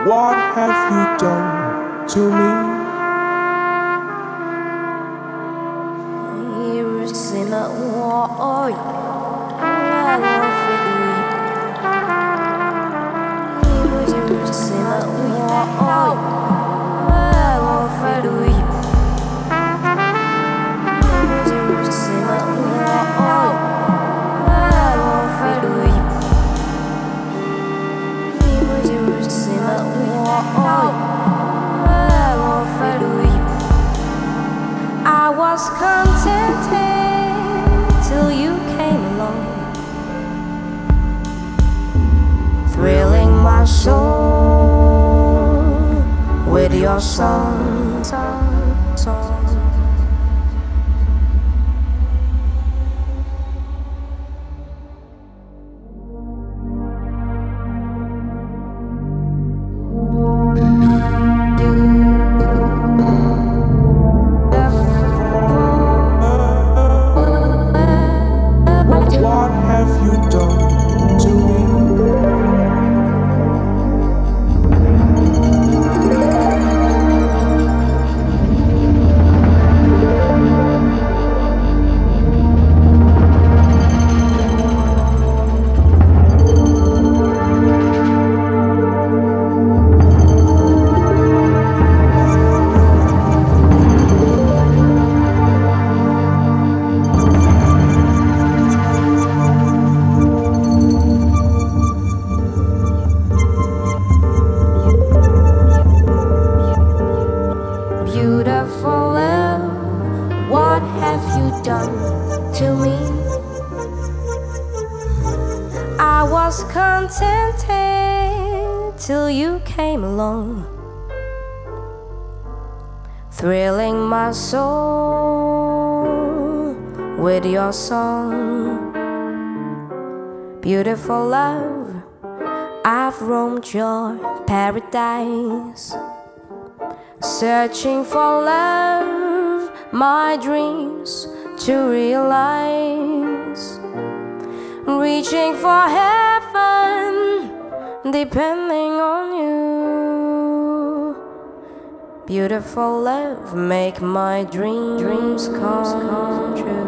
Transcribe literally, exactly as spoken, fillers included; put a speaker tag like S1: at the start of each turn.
S1: What have you done to me?
S2: You see my war, I love for you. You see my war, I love for you. You see my war, I love for you. You see my war, I love for you. I was contented till you came along, thrilling my soul with your song, song, song.
S1: What have you done to me?
S2: Beautiful love, what have you done to me? I was contented till you came along, thrilling my soul with your song. Beautiful love, I've roamed your paradise, searching for love, my dreams to realize, reaching for heaven, depending on you. Beautiful love, make my dreams come true.